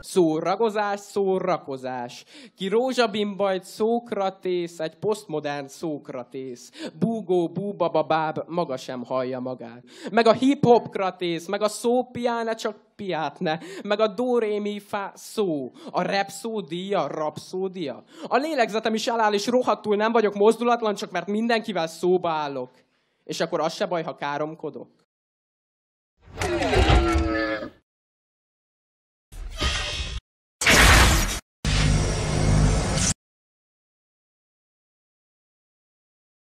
Szóragozás, szórakozás. Ki rózsabimbajt, Szókratész, egy posztmodern Szókratész. Búgó, búbababáb, maga sem hallja magát. Meg a hip-hop-kratész, meg a szópiáne, csak piátne, meg a do-ré-mi-fá szó. A repszódia, rapszódia. A lélegzetem is eláll, és rohadtul nem vagyok mozdulatlan, csak mert mindenkivel szóba állok. És akkor az se baj, ha káromkodok.